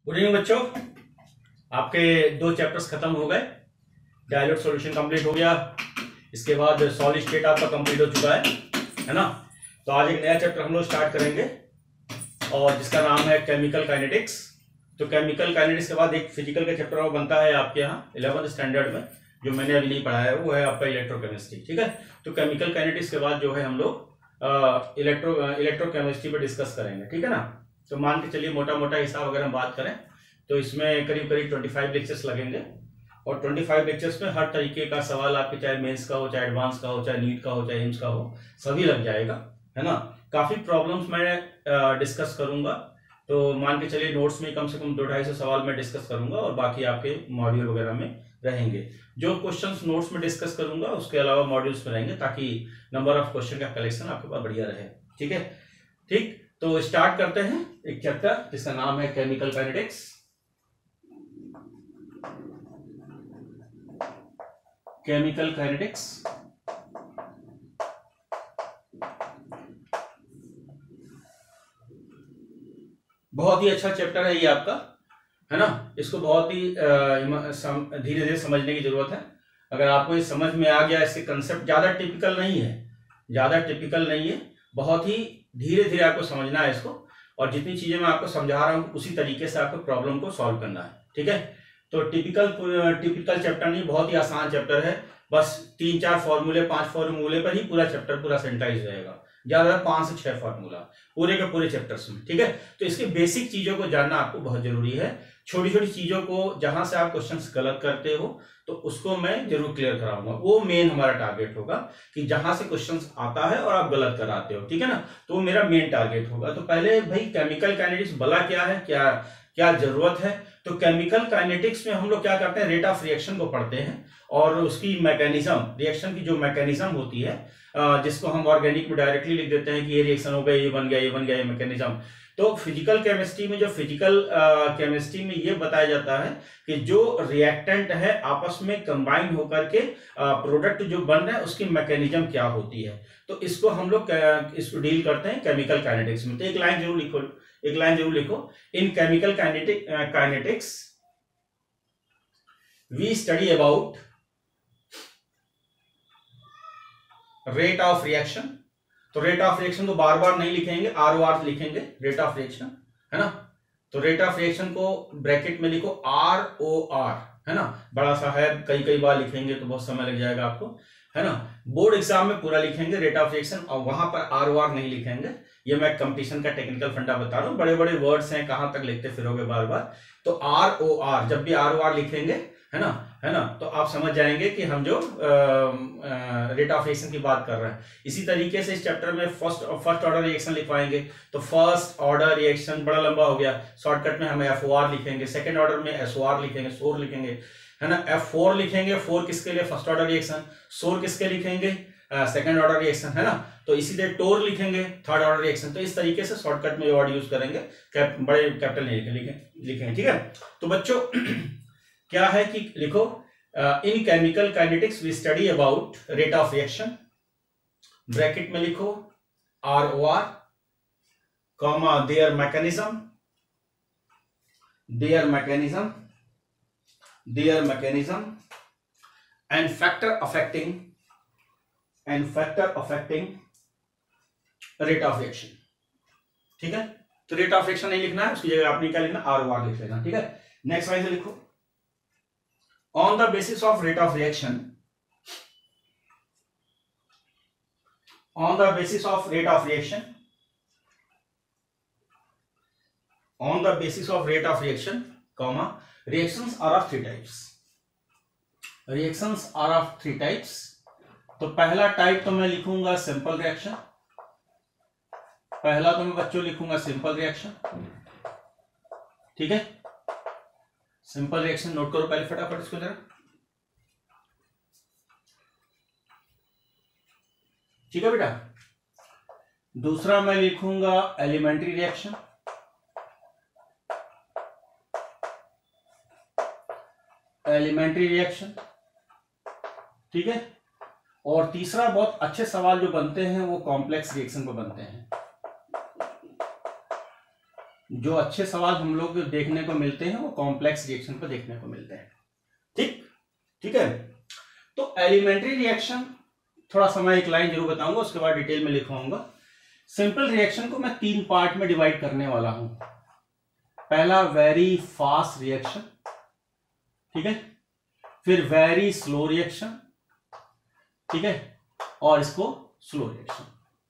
Good evening बच्चों, आपके 2 chapters खत्म हो गए। डायल्यूट सॉल्यूशन कंप्लीट हो गया, इसके बाद सॉलिड स्टेट आपका कंप्लीट हो चुका है ना। तो आज एक नया चैप्टर हम लोग स्टार्ट करेंगे और जिसका नाम है केमिकल काइनेटिक्स। तो केमिकल काइनेटिक्स के बाद एक फिजिकल का चैप्टर और बनता है आपके यहाँ 11th स्टैंडर्ड में, जो मैंने अभी नहीं पढ़ाया है, वो है आपका इलेक्ट्रोकेमिस्ट्री। ठीक है, तो केमिकल काइनेटिक्स के बाद जो है हम लोग इलेक्ट्रोकेमिस्ट्री पर डिस्कस करेंगे। ठीक है ना। तो मान के चलिए मोटा मोटा हिसाब अगर हम बात करें तो इसमें करीब करीब 25 लेक्चर्स लगेंगे और 25 लेक्चर्स में हर तरीके का सवाल आपके, चाहे मेंस का हो, चाहे एडवांस का हो, चाहे नीट का हो, चाहे एम्स का हो, सभी लग जाएगा, है ना। काफी प्रॉब्लम्स मैं डिस्कस करूंगा, तो मान के चलिए नोट्स में कम से कम 200-250 सवाल मैं डिस्कस करूंगा और बाकी आपके मॉड्यूल वगैरह में रहेंगे। जो क्वेश्चंस नोट्स में डिस्कस करूंगा उसके अलावा मॉड्यूल्स में रहेंगे, ताकि नंबर ऑफ क्वेश्चन का कलेक्शन आपके पास बढ़िया रहे। ठीक है, ठीक। तो स्टार्ट करते हैं एक चैप्टर जिसका नाम है केमिकल काइनेटिक्स। केमिकल काइनेटिक्स बहुत ही अच्छा चैप्टर है ये आपका, है ना। इसको बहुत ही धीरे धीरे समझने की जरूरत है। अगर आपको ये समझ में आ गया, इसके कंसेप्ट ज्यादा टिपिकल नहीं है, बहुत ही धीरे धीरे आपको समझना है इसको, और जितनी चीजें मैं आपको समझा रहा हूं उसी तरीके से आपको प्रॉब्लम को सॉल्व करना है। ठीक है, तो टिपिकल चैप्टर नहीं, बहुत ही आसान चैप्टर है। बस 3-4 फॉर्मूले, 5 फॉर्मूले पर ही पूरा चैप्टर पूरा सेंटाइज रहेगा, ज्यादा 5 से 6 फॉर्मूला पूरे के पूरे चैप्टर्स में। ठीक है, तो इसकी बेसिक चीजों को जानना आपको बहुत जरूरी है। छोटी छोटी चीजों को जहां से आप क्वेश्चंस गलत करते हो तो उसको मैं जरूर क्लियर कराऊंगा। वो मेन हमारा टारगेट होगा कि जहां से क्वेश्चंस आता है और आप गलत कराते हो, ठीक है ना, तो वो मेरा मेन टारगेट होगा। तो पहले भाई केमिकल काइनेटिक्स भला क्या है, क्या जरूरत है। तो केमिकल काइनेटिक्स में हम लोग क्या करते हैं, रेट ऑफ रिएक्शन को पढ़ते हैं और उसकी मैकेनिज्म, रिएक्शन की जो मैकेनिज्म होती है, जिसको हम ऑर्गेनिक में डायरेक्टली लिख देते हैं कि ये रिएक्शन हो गया, ये बन गया, ये मैकेनिज्म। तो फिजिकल केमिस्ट्री में ये बताया जाता है कि जो रिएक्टेंट है आपस में कंबाइन होकर के प्रोडक्ट जो बन रहा है उसकी मैकेनिज्म क्या होती है। तो इसको हम लोग इसको डील करते हैं केमिकल काइनेटिक्स में। तो एक लाइन जरूर लिखो, in chemical kinetics we study about rate of reaction. तो रेट ऑफ रिएक्शन को बार बार नहीं लिखेंगे, ROR लिखेंगे, रेट ऑफ रिएक्शन, है ना। तो रेट ऑफ रिएक्शन को ब्रैकेट में लिखो ROR, है ना, बड़ा सा है, कई बार लिखेंगे तो बहुत समय लग जाएगा आपको, है ना। बोर्ड एग्जाम में पूरा लिखेंगे रेट ऑफ रिएक्शन, और वहां पर ROR नहीं लिखेंगे। ये मैं कंपटीशन का टेक्निकल फंडा बता रहा हूं, बड़े बड़े वर्ड्स हैं, कहां तक लिखते फिरोगे बार बार। तो ROR, जब भी ROR लिखेंगे, है ना, तो आप समझ जाएंगे कि हम जो रेट ऑफ रिएक्शन की बात कर रहे हैं। इसी तरीके से इस चैप्टर में फर्स्ट ऑर्डर रिएक्शन लिखवाएंगे। तो फर्स्ट ऑर्डर रिएक्शन बड़ा लंबा हो गया, शॉर्टकट में हम FOR लिखेंगे। सेकंड ऑर्डर में SOR लिखेंगे, SOR लिखेंगे, है ना। F4 लिखेंगे, 4 किसके लिए, फर्स्ट ऑर्डर रिएक्शन। SOR किसके लिखेंगे, सेकंड ऑर्डर रिएक्शन, है ना। तो इसी तरह टोर लिखेंगे, थर्ड ऑर्डर रिएक्शन। तो इस तरीके से शॉर्टकट में वर्ड यूज करेंगे, बड़े कैपिटल नहीं लिखेंगे। ठीक है, तो बच्चों क्या है कि लिखो, in chemical kinetics we study about rate of reaction, bracket में लिखो ROR, comma their mechanism and factor affecting rate of reaction. ठीक है, तो रेट ऑफ रिएक्शन नहीं लिखना है, उसकी जगह आपने क्या लिखना, ROR लिख लेना। ठीक है, नेक्स्ट लाइन से लिखो, on the basis of rate of reaction, comma, reactions are of 3 types। तो पहला टाइप तो मैं लिखूंगा सिंपल रिएक्शन, सिंपल रिएक्शन। ठीक है, सिंपल रिएक्शन नोट करो पहले फटाफट इसको जरा। ठीक है बेटा, दूसरा मैं लिखूंगा एलिमेंट्री रिएक्शन, ठीक है। और तीसरा बहुत अच्छे सवाल जो बनते हैं वो कॉम्प्लेक्स रिएक्शन पर बनते हैं, जो अच्छे सवाल हम लोग देखने को मिलते हैं वो कॉम्प्लेक्स रिएक्शन पर देखने को मिलते हैं। ठीक है। तो एलिमेंट्री रिएक्शन थोड़ा समय एक लाइन जरूर बताऊंगा, उसके बाद डिटेल में लिखवाऊंगा। सिंपल रिएक्शन को मैं 3 पार्ट में डिवाइड करने वाला हूं। पहला वेरी फास्ट रिएक्शन, ठीक है, फिर वेरी स्लो रिएक्शन, ठीक है, और इसको स्लो रिएक्शन।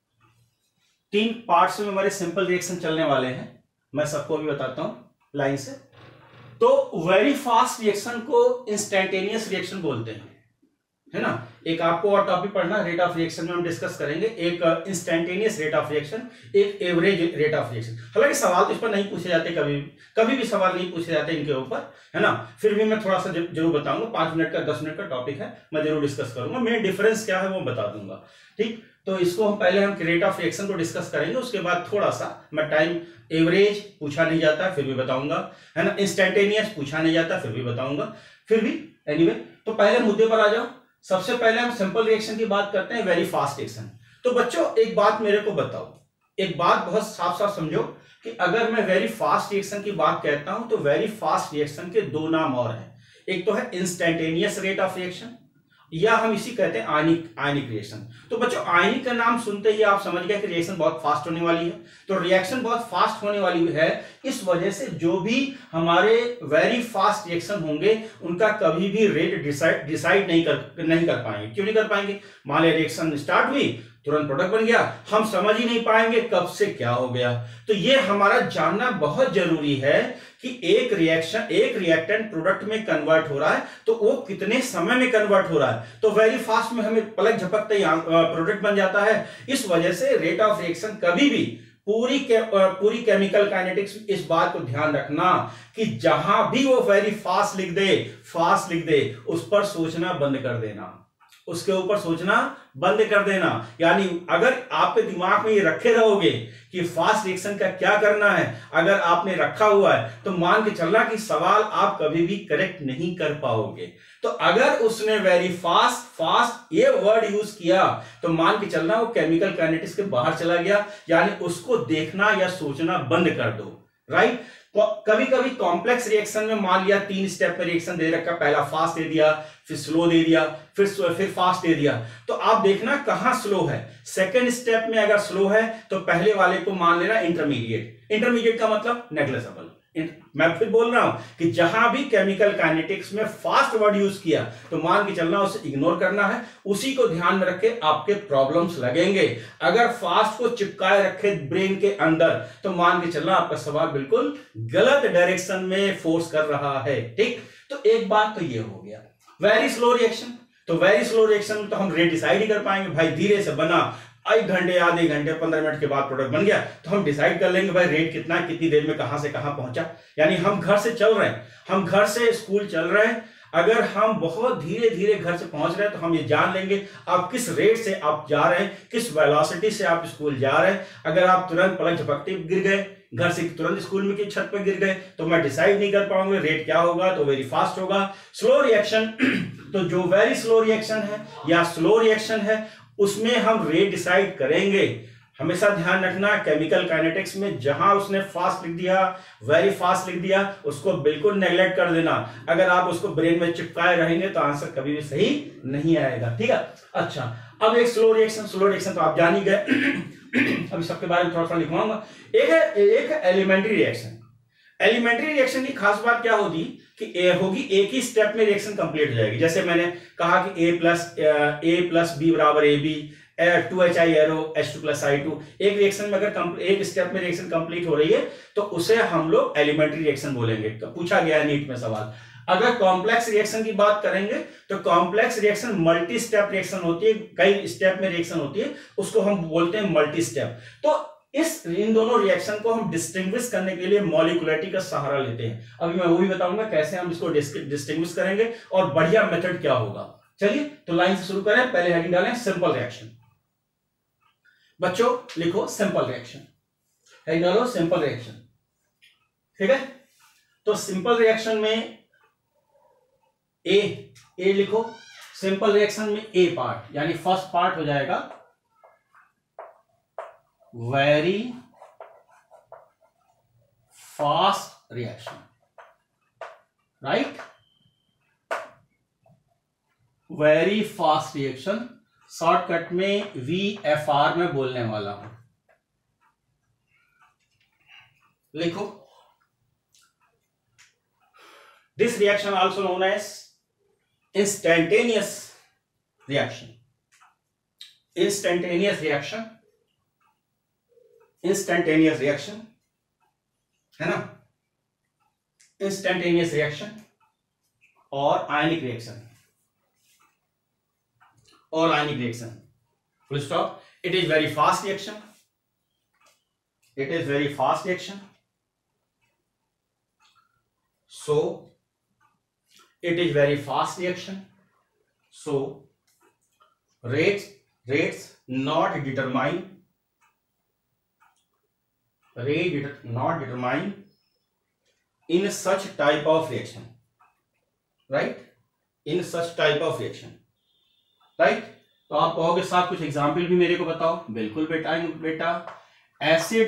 3 पार्ट्स में हमारे सिंपल रिएक्शन चलने वाले हैं, मैं सबको भी बताता हूं लाइन से। तो वेरी फास्ट रिएक्शन को इंस्टेंटेनियस रिएक्शन बोलते हैं, है ना। एक आपको और टॉपिक पढ़ना, रेट ऑफ रिएक्शन में हम डिस्कस करेंगे, एक इंस्टेंटेनियस रेट ऑफ रिएक्शन, एक एवरेज रेट ऑफ रिएक्शन। हालांकि सवाल तो इस पर नहीं पूछे जाते, कभी भी सवाल नहीं पूछे जाते इनके ऊपर, है ना। फिर भी मैं थोड़ा सा जरूर बताऊंगा, 5 मिनट का 10 मिनट का टॉपिक है, मैं जरूर डिस्कस करूंगा, मेन डिफरेंस क्या है वो बता दूंगा। ठीक, तो इसको हम पहले हम रेट ऑफ रिएक्शन को डिस्कस करेंगे, उसके बाद थोड़ा सा मैं टाइम, एवरेज पूछा नहीं जाता फिर भी बताऊंगा, है ना, इंस्टेंटेनियस पूछा नहीं जाता फिर भी बताऊंगा, फिर भी एनीवे। तो पहले मुद्दे पर आ जाओ। सबसे पहले हम सिंपल रिएक्शन की बात करते हैं, वेरी फास्ट रिएक्शन। तो बच्चों एक बात मेरे को बताओ, एक बात बहुत साफ साफ समझो कि अगर मैं वेरी फास्ट रिएक्शन की बात कहता हूं तो वेरी फास्ट रिएक्शन के 2 नाम और हैं। एक तो है इंस्टेंटेनियस रेट ऑफ रिएक्शन, या हम इसी कहते हैं आयनिक रिएक्शन। तो बच्चों आयनिक का नाम सुनते ही आप समझ गए कि रिएक्शन बहुत फास्ट होने वाली है। तो रिएक्शन बहुत फास्ट होने वाली है, इस वजह से जो भी हमारे वेरी फास्ट रिएक्शन होंगे उनका कभी भी रेट डिसाइड नहीं कर पाएंगे। क्यों नहीं कर पाएंगे? मान लिया रिएक्शन स्टार्ट हुई, तुरंत प्रोडक्ट बन गया, हम समझ ही नहीं पाएंगे कब से क्या हो गया। तो ये हमारा जानना बहुत जरूरी है कि एक रिएक्टेंट प्रोडक्ट में कन्वर्ट हो रहा है तो वो कितने समय में कन्वर्ट हो रहा है। तो वेरी फास्ट में हमें पलक झपकते ही प्रोडक्ट बन जाता है। इस वजह से रेट ऑफ रिएक्शन कभी भी पूरी केमिकल काइनेटिक्स इस बात को ध्यान रखना कि जहां भी वो वेरी फास्ट लिख दे उस पर सोचना बंद कर देना, उसके ऊपर सोचना बंद कर देना। यानी अगर आपके दिमाग में ये रखे रहोगे कि फास्ट रिएक्शन का क्या करना है, अगर आपने रखा हुआ है तो मान के चलना कि सवाल आप कभी भी करेक्ट नहीं कर पाओगे। तो अगर उसने वेरी फास्ट ये वर्ड यूज किया तो मान के चलना वो केमिकल काइनेटिक्स के बाहर चला गया, यानी उसको देखना या सोचना बंद कर दो, राइट। कभी कभी कॉम्प्लेक्स रिएक्शन में मान लिया 3 स्टेप में रिएक्शन दे रखा, पहला फास्ट दे दिया, फिर स्लो दे दिया, फिर फास्ट दे दिया। तो आप देखना कहां स्लो है। सेकंड स्टेप में अगर स्लो है तो पहले वाले को मान लेना इंटरमीडिएट का मतलब नेग्लिजिबल। मैं फिर बोल रहा हूं कि जहां भी केमिकल काइनेटिक्स में फास्ट वर्ड यूज किया तो मान के चलना उसे इग्नोर करना है, उसी को ध्यान में रखे आपके प्रॉब्लम्स लगेंगे। अगर फास्ट को चिपकाए रखे ब्रेन के अंदर तो मान के चलना आपका सवाल बिल्कुल गलत डायरेक्शन में फोर्स कर रहा है। ठीक, तो एक बात तो ये हो गया। वेरी स्लो रिएक्शन, तो वेरी स्लो रिएक्शन में तो हम रेट डिसाइड ही कर पाएंगे, भाई धीरे से बना, 1 घंटे, आधे घंटे, 15 मिनट के बाद प्रोडक्ट बन गया तो हम डिसाइड कर लेंगे भाई रेट कितना, कितनी देर में कहां से कहां पहुंचा। यानी हम घर से चल रहे हैं, हम घर से स्कूल चल रहे हैं, अगर हम बहुत धीरे धीरे घर से पहुंच रहे हैं तो हम ये जान लेंगे आप किस रेट से आप जा रहे हैं, किस वेलोसिटी से आप स्कूल जा रहे हैं। अगर आप तुरंत पलक झपकते गिर गए, घर से तुरंत स्कूल में की छत पर गिर गए तो मैं डिसाइड नहीं कर पाऊंगा रेट क्या होगा, तो वेरी फास्ट होगा। स्लो रिएक्शन तो जो वेरी स्लो रिएक्शन है या स्लो रिएक्शन है उसमें हम रेट डिसाइड करेंगे। हमेशा ध्यान रखना केमिकल काइनेटिक्स में जहां उसने फास्ट लिख दिया, वेरी फास्ट लिख दिया, उसको बिल्कुल नेग्लेक्ट कर देना। अगर आप उसको ब्रेन में चिपकाए रहेंगे तो आंसर कभी भी सही नहीं आएगा। ठीक है, अच्छा अब एक स्लो रिएक्शन तो आप जान ही गए अभी सबके बारे में थोड़ा थोड़ा लिखवाऊंगा। एक है एलिमेंट्री रिएक्शन। एलिमेंट्री रिएक्शन की खास बात क्या होगी कि एक ही स्टेप में रिएक्शन कंप्लीट हो जाएगी। जैसे मैंने कहा कि a प्लस बी बराबर A B, 2HI arrow H2+I2। एक रिएक्शन में अगर एक स्टेप में रिएक्शन कंप्लीट हो रही है तो उसे हम लोग एलिमेंट्री रिएक्शन बोलेंगे। तो पूछा गया है नीट में सवाल। अगर कॉम्प्लेक्स रिएक्शन की बात करेंगे तो complex reaction multi step reaction होती है, कई स्टेप में रिएक्शन होती है, उसको हम बोलते हैं मल्टी स्टेप। तो इन दोनों रिएक्शन को हम डिस्टिंग्विश करने के लिए मॉलिक्युलरिटी का सहारा लेते हैं। अभी मैं वो भी बताऊंगा कैसे हम इसको डिस्टिंग्विश करेंगे और बढ़िया मेथड क्या होगा। चलिए तो लाइन से शुरू करें। पहले हेडिंग डालें सिंपल रिएक्शन। बच्चों लिखो सिंपल रिएक्शन, हेडिंग डालो सिंपल रिएक्शन। ठीक है, तो सिंपल रिएक्शन में ए लिखो। सिंपल रिएक्शन में ए पार्ट यानी फर्स्ट पार्ट हो जाएगा very fast reaction, right, very fast reaction, shortcut में VFR में बोलने वाला हूं, लिखो। This reaction also known as instantaneous reaction, instantaneous reaction, instantaneous reaction है ना, इंस्टेंटेनियस रिएक्शन और आयनिक रिएक्शन, और ionic reaction, full stop. It is very fast reaction, it is very fast reaction, so it is very fast reaction, so rates not determine in such type of reaction, right, in such type of reaction, right। तो आप कहोगे साहब कुछ example भी मेरे को बताओ, बिल्कुल बेटा, एसिड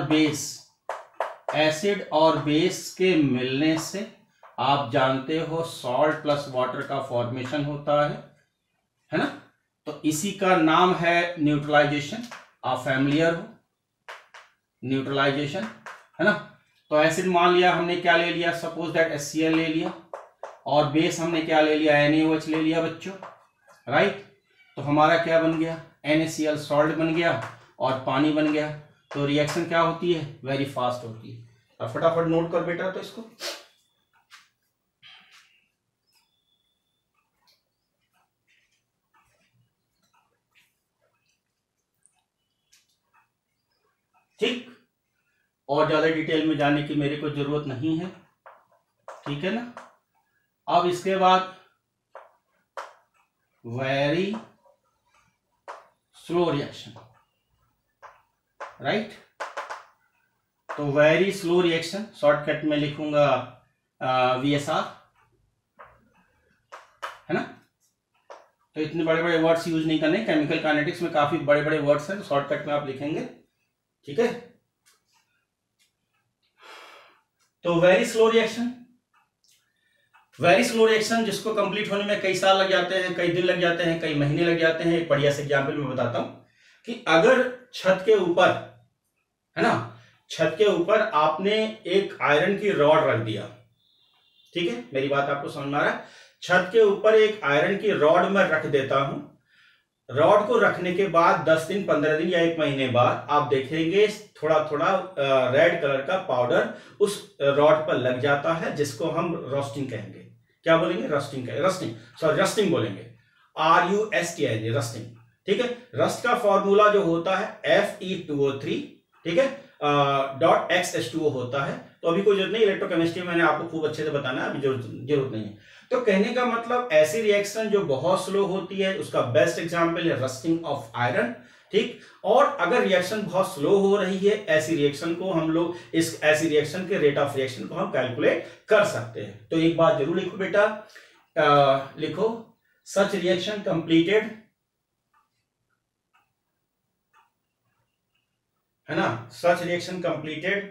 और बेस के मिलने से आप जानते हो सॉल्ट प्लस वाटर का फॉर्मेशन होता है ना, तो इसी का नाम है न्यूट्रलाइजेशन। आप फैमिलियर हो, न्यूट्रलाइजेशन है ना। तो एसिड मान लिया हमने, क्या ले लिया, सपोज दैट HCl ले लिया, और बेस हमने क्या ले लिया, NaOH ले लिया बच्चों, राइट। तो हमारा क्या बन गया, NaCl सॉल्ट बन गया और पानी बन गया। तो रिएक्शन क्या होती है, वेरी फास्ट होती है। अब फटाफट नोट कर बेटा तो इसको, ठीक, और ज्यादा डिटेल में जाने की मेरे को जरूरत नहीं है, ठीक है ना। अब इसके बाद वेरी स्लो रिएक्शन, राइट। तो वेरी स्लो रिएक्शन शॉर्टकट में लिखूंगा VSR, है ना। तो इतने बड़े बड़े वर्ड्स यूज नहीं करने, केमिकल काइनेटिक्स में काफी बड़े बड़े वर्ड्स हैं, तो शॉर्टकट में आप लिखेंगे, ठीक है। तो वेरी स्लो रिएक्शन जिसको कंप्लीट होने में कई साल लग जाते हैं, कई दिन लग जाते हैं, कई महीने लग जाते हैं। एक बढ़िया से एग्जाम्पल मैं बताता हूं कि अगर छत के ऊपर, है ना, छत के ऊपर आपने एक आयरन की रॉड रख दिया, ठीक है, मेरी बात आपको समझ में आ रहा है। छत के ऊपर एक आयरन की रॉड मैं रख देता हूं। रॉड को रखने के बाद 10 दिन, 15 दिन या 1 महीने बाद आप देखेंगे थोड़ा थोड़ा रेड कलर का पाउडर उस रॉड पर लग जाता है, जिसको हम रोस्टिंग कहेंगे। क्या बोलेंगे, रस्टिंग बोलेंगे, RUSTING, रस्टिंग, ठीक है। रस्ट का फॉर्मूला जो होता है Fe2O3, ठीक है, .XH2O होता है। तो अभी कोई जरूरत नहीं, इलेक्ट्रोकेमिस्ट्री मैंने आपको खूब अच्छे से बताना है, अभी जरूरत नहीं है। तो कहने का मतलब ऐसी रिएक्शन जो बहुत स्लो होती है, उसका बेस्ट एग्जांपल है रस्टिंग ऑफ आयरन, ठीक। और अगर रिएक्शन बहुत स्लो हो रही है, ऐसी रिएक्शन को हम लोग, ऐसी रिएक्शन के रेट ऑफ रिएक्शन को हम कैलकुलेट कर सकते हैं। तो एक बात जरूर लिखो बेटा, लिखो, सच रिएक्शन कंप्लीटेड, है ना, such reaction completed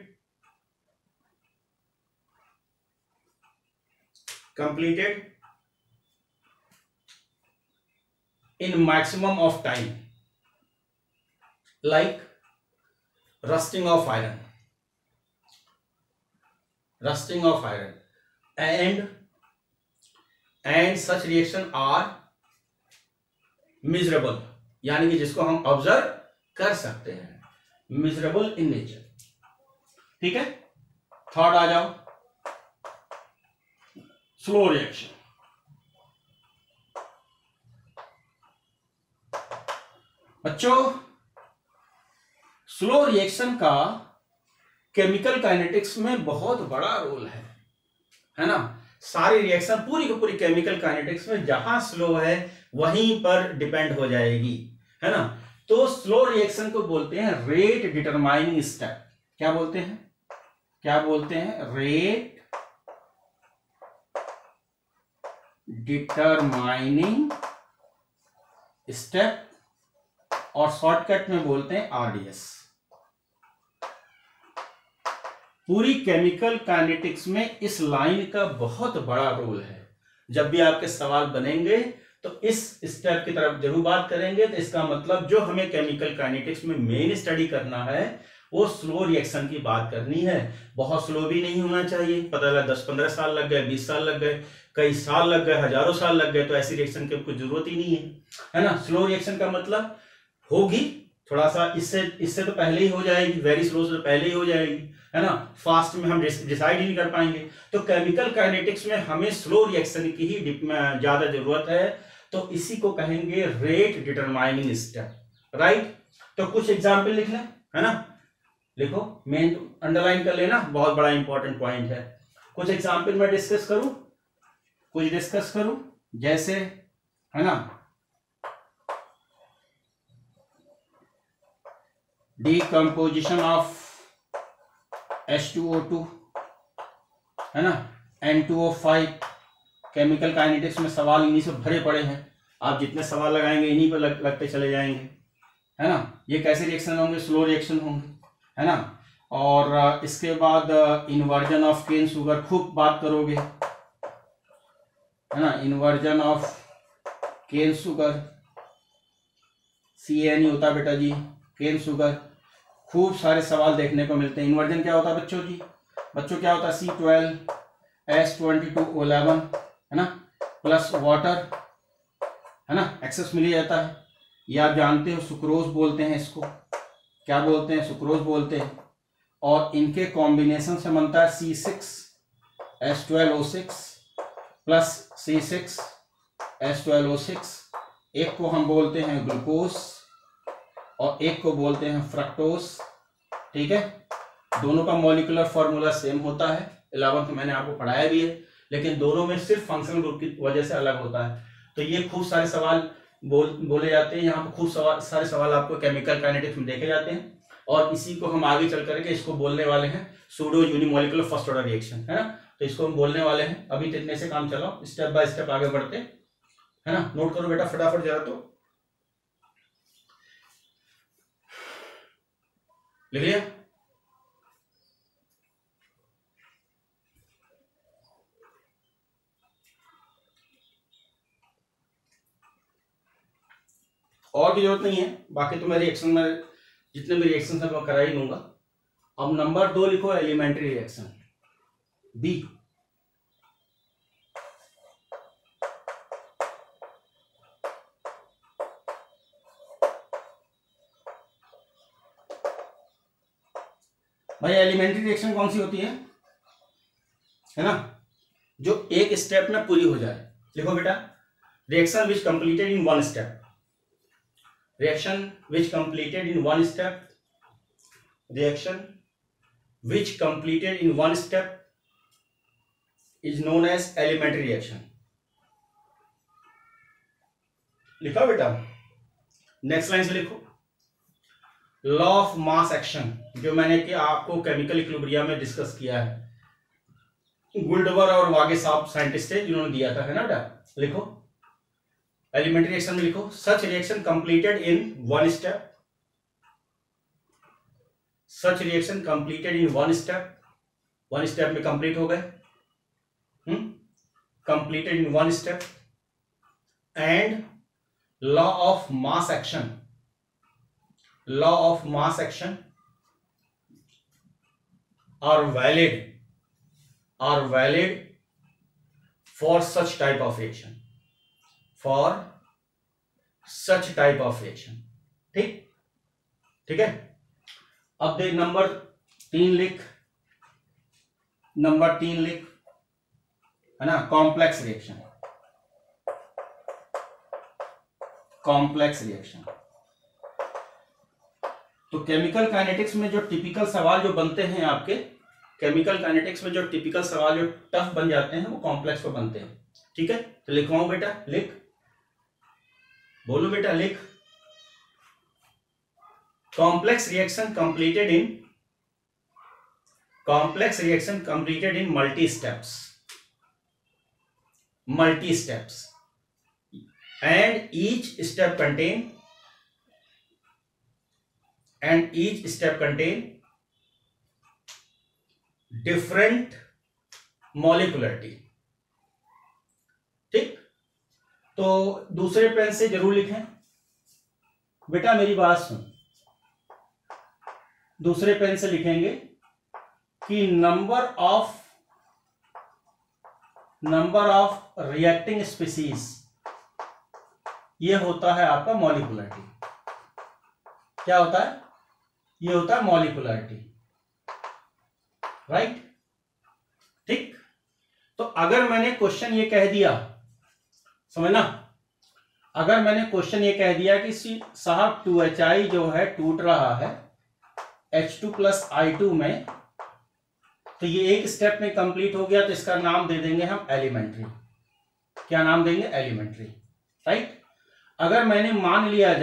in maximum of time, like rusting of iron, and such reaction are measurable, यानी कि जिसको हम ऑब्जर्व कर सकते हैं, measurable in nature, ठीक है। थर्ड आ जाओ, स्लो रिएक्शन। बच्चों, स्लो रिएक्शन का केमिकल काइनेटिक्स में बहुत बड़ा रोल है ना। सारी रिएक्शन पूरी की पूरी केमिकल काइनेटिक्स में जहां स्लो है वहीं पर डिपेंड हो जाएगी, है ना। तो स्लो रिएक्शन को बोलते हैं रेट डिटरमाइनिंग स्टेप। क्या बोलते हैं, रेट डिटरमाइनिंग स्टेप, और शॉर्टकट में बोलते हैं RDS। पूरी केमिकल काइनेटिक्स में इस लाइन का बहुत बड़ा रोल है। जब भी आपके सवाल बनेंगे तो इस स्टेप की तरफ जरूर बात करेंगे। तो इसका मतलब जो हमें केमिकल काइनेटिक्स में मेन स्टडी करना है वो स्लो रिएक्शन की बात करनी है। बहुत स्लो भी नहीं होना चाहिए, पता लगा 10-15 साल लग गए, 20 साल लग गए, कई साल लग गए, हजारों साल लग गए, तो ऐसी रिएक्शन की कोई जरूरत ही नहीं है ना। स्लो रिएक्शन का मतलब होगी थोड़ा सा इससे तो पहले ही हो जाएगी, वेरी स्लो से पहले ही हो जाएगी, है ना। फास्ट में हम डिसाइड ही नहीं कर पाएंगे। तो केमिकल काइनेटिक्स में हमें स्लो रिएक्शन की ही ज्यादा जरूरत है। तो इसी को कहेंगे रेट डिटरमाइनिंग स्टेप, राइट। तो कुछ एग्जाम्पल लिख लें, है ना। लिखो, मेन अंडरलाइन कर लेना, बहुत बड़ा इंपॉर्टेंट पॉइंट है। कुछ एग्जाम्पल मैं डिस्कस करूं, जैसे, है ना, डिकम्पोजिशन ऑफ H2O2, है ना, N2O5। केमिकल काइनेटिक्स में सवाल इन्हीं से भरे पड़े हैं, आप जितने सवाल लगाएंगे इन्हीं पर लगते चले जाएंगे, है ना। ये कैसे रिएक्शन होंगे? स्लो रिएक्शन होंगे, है ना। और इसके बाद इन्वर्जन ऑफ केन शुगर, खूब बात करोगे, है ना। Inversion of cane sugar, CAN होता है बेटा जी, केन शुगर। खूब सारे सवाल देखने को मिलते हैं। इन्वर्जन क्या होता है बच्चों जी? बच्चों क्या होता है? C12H22O11, है ना, प्लस वाटर, है ना, एक्सेस मिल जाता है। ये आप जानते हो, सुक्रोज बोलते हैं इसको। क्या बोलते हैं? सुक्रोज बोलते हैं। और इनके कॉम्बिनेशन से बनता है C6H12O6 प्लस C6H12O6। एक को हम बोलते हैं ग्लूकोज और एक को बोलते हैं फ्रक्टोज, ठीक है। दोनों का मॉलिक्यूलर फॉर्मूला सेम होता है, 11th में मैंने आपको पढ़ाया भी है, लेकिन दोनों में सिर्फ फंक्शनल ग्रुप की वजह से अलग होता है। तो ये खूब सारे सवाल बोले जाते हैं यहाँ पर। खूब सारे सवाल आपको केमिकल काइनेटिक्स में देखे जाते हैं। और इसी को हम आगे चल करके इसको बोलने वाले हैं pseudo unimolecular first order reaction, है ना। तो इसको हम बोलने वाले हैं। अभी तो इतने से काम चलाओ, स्टेप बाय स्टेप आगे बढ़ते, है ना। नोट करो बेटा फटाफट जरा, तो लिख लिया? और की जरूरत नहीं है, बाकी तो मैं रिएक्शन में जितने भी रिएक्शन है मैं करा ही दूंगा। अब नंबर 2 लिखो, एलिमेंट्री रिएक्शन बी। भाई एलिमेंट्री रिएक्शन कौन सी होती है ना, जो एक स्टेप में पूरी हो जाए। लिखो बेटा, reaction which completed in one step, reaction which completed in one step, reaction which completed in one step is known as elementary reaction। लिखा बेटा? नेक्स्ट लाइन से लिखो, लॉ ऑफ मास एक्शन, जो मैंने कि आपको केमिकल इक्विलिब्रियम में discuss किया है। गुल्डबर और वागे साहब साइंटिस्ट है जिन्होंने दिया था, है ना बेटा। लिखो एलिमेंट्री रिएक्शन में, लिखो such reaction completed in one step, such reaction completed in one step, one step में कंप्लीट हो गए, completed in one step, and law of mass action, law of mass action are valid for such type of reaction, for such type of reaction. ठीक है। अब देख number 3 लिख, number 3 लिख, है ना, कॉम्प्लेक्स रिएक्शन, कॉम्प्लेक्स रिएक्शन। तो chemical kinetics में जो टिपिकल सवाल जो बनते हैं आपके, केमिकल काइनेटिक्स में जो टिपिकल सवाल जो टफ बन जाते हैं वो कॉम्प्लेक्स पे बनते हैं, ठीक है। तो लिखवाऊं बेटा? लिख, बोलो बेटा, लिख। Complex reaction completed in multi steps and each step contain different molecularity. ठीक, तो दूसरे पेन से जरूर लिखें बेटा, मेरी बात सुन। दूसरे पेन से लिखेंगे कि नंबर ऑफ रिएक्टिंग स्पीसीज, ये होता है आपका मॉलिक्युलरिटी। क्या होता है? ये होता है मॉलिक्युलरिटी, राइट। ठीक, तो अगर मैंने क्वेश्चन ये कह दिया, समझना, अगर मैंने क्वेश्चन ये कह दिया कि साहब 2HI जो है टूट रहा है H2 + I2 में, तो ये एक स्टेप में कंप्लीट हो गया, तो इसका नाम दे देंगे हम एलिमेंट्री। क्या नाम देंगे? Elementary, right. अगर मैंने मान लिया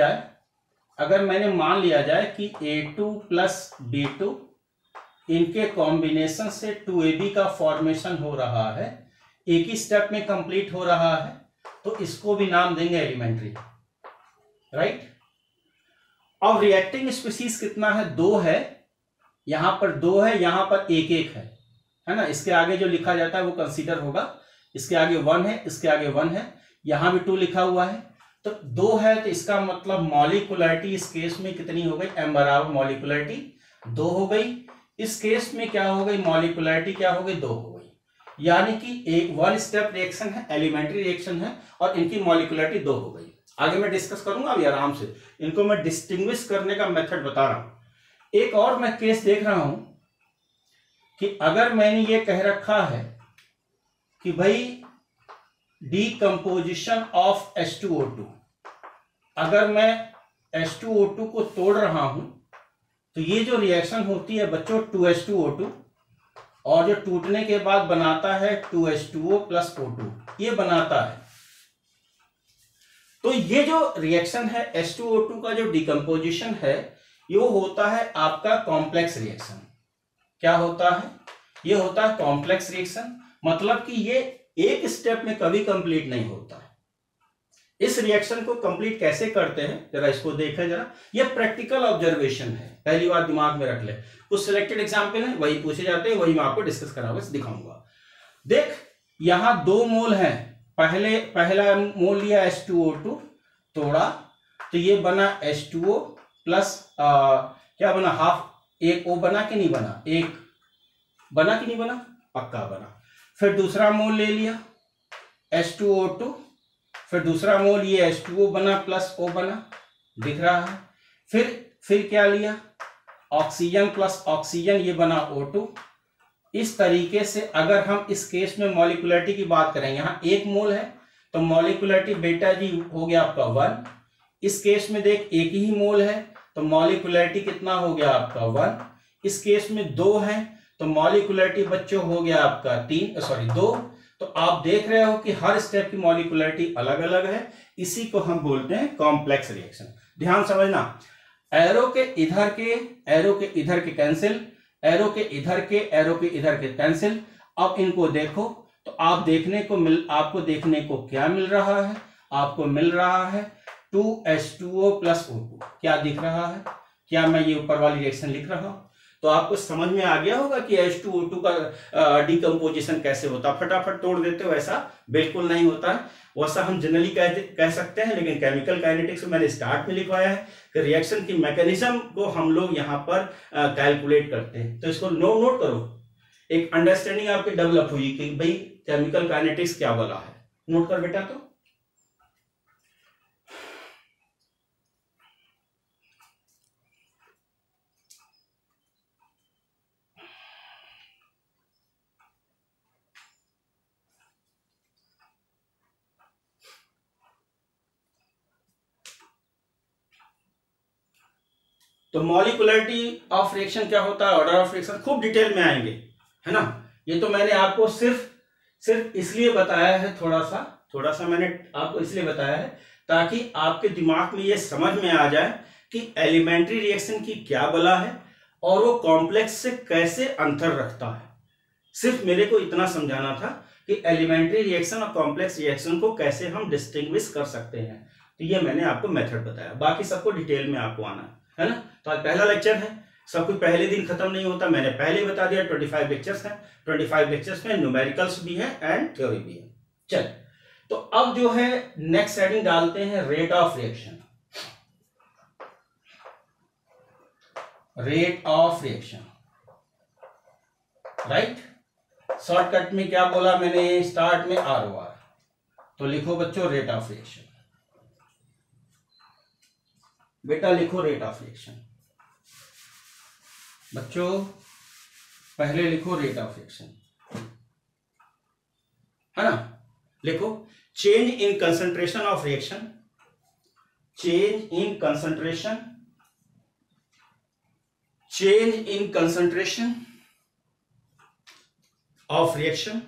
जाए कि A2 + B2 इनके कॉम्बिनेशन से 2AB का फॉर्मेशन हो रहा है, एक ही स्टेप में कंप्लीट हो रहा है, तो इसको भी नाम देंगे एलिमेंट्री, राइट। अब रिएक्टिंग स्पीसीज कितना है? 2 है, यहां पर 2 है, यहां पर 1 है ना। इसके आगे जो लिखा जाता है वो कंसीडर होगा। इसके आगे 1 है, इसके आगे 1 है, यहां भी 2 लिखा हुआ है, तो 2 है, तो इसका मतलब मॉलिक्युलरिटी इस केस में कितनी हो गई? M बराबर मॉलिक्युलरिटी 2 हो गई। इस केस में क्या हो गई? मॉलिक्युलरिटी क्या हो गई? 2 हो गई। यानी कि एक 1 स्टेप रिएक्शन है, एलिमेंट्री रिएक्शन है, और इनकी मॉलिक्युलरिटी 2 हो गई। आगे मैं डिस्कस करूंगा अभी आराम से, इनको मैं डिस्टिंग्विश करने का मेथड बता रहा हूं। एक और मैं केस देख रहा हूं कि अगर मैंने ये कह रखा है कि भाई डीकंपोजिशन ऑफ H2O2, अगर मैं H2O2 को तोड़ रहा हूं तो ये जो रिएक्शन होती है बच्चों 2H2O2, और जो टूटने के बाद बनाता है 2H2O + O2, ये बनाता है। तो ये जो रिएक्शन है H2O2 का जो डिकम्पोजिशन है, ये होता है आपका कॉम्प्लेक्स रिएक्शन। क्या होता है? ये होता है कॉम्प्लेक्स रिएक्शन, मतलब कि ये एक स्टेप में कभी कंप्लीट नहीं होता है। इस रिएक्शन को कंप्लीट कैसे करते हैं जरा इसको देखें जरा। ये प्रैक्टिकल ऑब्जर्वेशन है, पहली बार दिमाग में रख ले। कुछ सिलेक्टेड एग्जाम्पल है, वही पूछे जाते हैं, वही मैं आपको डिस्कस कराऊंगा, दिखाऊंगा। देख, यहां 2 मोल हैं। पहला मोल लिया H2O2, तोड़ा, तो ये बना H2O प्लस क्या बना? हाफ। एक O बना कि नहीं बना? एक बना कि नहीं बना? पक्का बना। फिर दूसरा मोल ले लिया H2O2, फिर दूसरा मोल ये H2O बना प्लस O बना, दिख रहा है। फिर क्या लिया? ऑक्सीजन प्लस ऑक्सीजन, ये बना O2। इस तरीके से अगर हम इस केस में मॉलिक्युलरिटी की बात करें, यहां 1 मोल है तो मॉलिक्युलरिटी बेटा जी हो गया आपका 1। इस केस में देख 1 ही मोल है तो मॉलिक्युलरिटी कितना हो गया आपका 1। इस केस में 2 है तो मॉलिक्युलरिटी बच्चों हो गया आपका 2। तो आप देख रहे हो कि हर स्टेप की मॉलिक्युलरिटी अलग अलग है। इसी को हम बोलते हैं कॉम्प्लेक्स रिएक्शन। ध्यान समझना, एरो के इधर के कैंसिल, एरो के इधर के कैंसिल। अब इनको देखो तो आपको देखने को क्या मिल रहा है? आपको मिल रहा है 2H2O + O2। क्या दिख रहा है? क्या मैं ये ऊपर वाली रिएक्शन लिख रहा हूं? तो आपको समझ में आ गया होगा कि H2O2 का डिकम्पोजिशन कैसे होता। फटाफट तोड़ देते हो, ऐसा बिल्कुल नहीं होता है। वैसा हम जनरली कह सकते हैं, लेकिन केमिकल काइनेटिक्स में मैंने स्टार्ट में लिखवाया है कि रिएक्शन की मैकेनिज्म को हम लोग यहाँ पर कैलकुलेट करते हैं। तो इसको नोट करो, एक अंडरस्टैंडिंग आपकी डेवलप हुई कि भाई केमिकल काइनेटिक्स क्या बोला है। नोट कर बेटा। तो मॉलिक्युलरिटी ऑफ रिएक्शन क्या होता है, ऑर्डर ऑफ रिएक्शन खूब डिटेल में आएंगे, है ना। ये तो मैंने आपको सिर्फ इसलिए बताया है, थोड़ा सा मैंने आपको इसलिए बताया है ताकि आपके दिमाग में ये समझ में आ जाए कि एलिमेंट्री रिएक्शन की क्या बला है और वो कॉम्प्लेक्स से कैसे अंतर रखता है। सिर्फ मेरे को इतना समझाना था कि एलिमेंट्री रिएक्शन और कॉम्प्लेक्स रिएक्शन को कैसे हम डिस्टिंग्विश कर सकते हैं। तो ये मैंने आपको मेथड बताया, बाकी सबको डिटेल में आपको आना है ना। तो आज पहला लेक्चर है, सब कुछ पहले दिन खत्म नहीं होता, मैंने पहले बता दिया 25 लेक्चर्स हैं, 25 लेक्चर्स में न्यूमेरिकल्स भी है एंड थ्योरी भी है। चल, तो अब जो है नेक्स्ट हेडिंग डालते हैं rate of reaction. Rate of reaction, right. Shortcut में क्या बोला मैंने, स्टार्ट में ROR, तो लिखो बच्चों रेट ऑफ रिएक्शन। बेटा लिखो रेट ऑफ रिएक्शन, बच्चों पहले लिखो रेट ऑफ रिएक्शन, है ना। लिखो change in concentration of reaction, change in concentration, change in concentration of reaction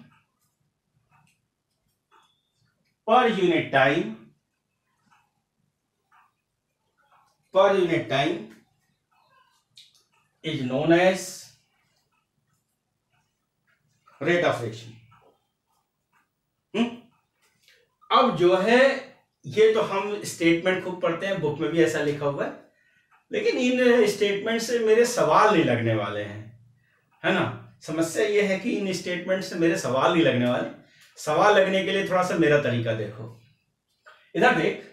per unit time, per unit time is known as rate of reaction। अब जो है ये तो हम स्टेटमेंट खूब पढ़ते हैं, बुक में भी ऐसा लिखा हुआ है, लेकिन इन स्टेटमेंट से मेरे सवाल नहीं लगने वाले हैं, है ना। समस्या ये है कि इन स्टेटमेंट से मेरे सवाल नहीं लगने वाले। सवाल लगने के लिए थोड़ा सा मेरा तरीका देखो, इधर देख।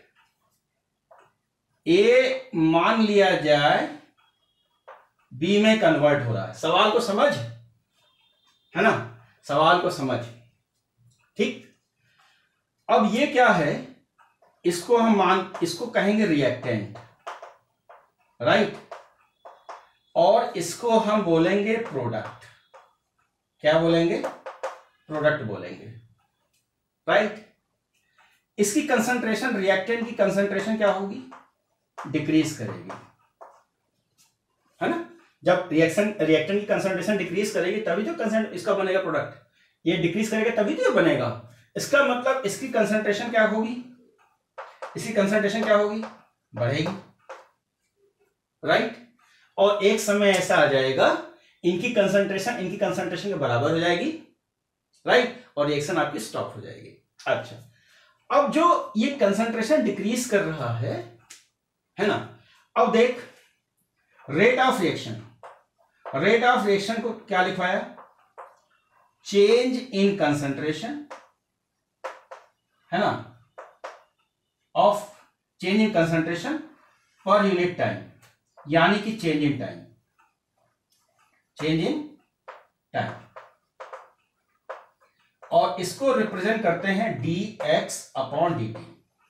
ए मान लिया जाए बी में कन्वर्ट हो रहा है, सवाल को समझ, है ना, सवाल को समझ, ठीक। अब ये क्या है, इसको हम इसको कहेंगे रिएक्टेंट, राइट, और इसको हम बोलेंगे प्रोडक्ट। क्या बोलेंगे, प्रोडक्ट बोलेंगे, राइट। इसकी कंसंट्रेशन, रिएक्टेंट की कंसंट्रेशन क्या होगी, डिक्रीज करेगी, है ना। जब रिएक्टेंट की कंसंट्रेशन डिक्रीज करेगी तभी तो इसका बनेगा प्रोडक्ट, ये डिक्रीज करेगा तभी तो बनेगा। इसका मतलब इसकी कंसंट्रेशन क्या होगी, इसकी कंसंट्रेशन क्या होगी, बढ़ेगी, राइट। और एक समय ऐसा आ जाएगा इनकी कंसंट्रेशन के बराबर हो जाएगी, राइट, और रिएक्शन आपकी स्टॉप हो जाएगी। अच्छा, अब जो ये कंसंट्रेशन डिक्रीज कर रहा है ना। अब देख rate of reaction, rate of reaction को क्या लिखवाया, चेंज इन कंसंट्रेशन, है ना, of change in concentration per unit time, यानी कि change in time, change in time, और इसको रिप्रेजेंट करते हैं dx/dt,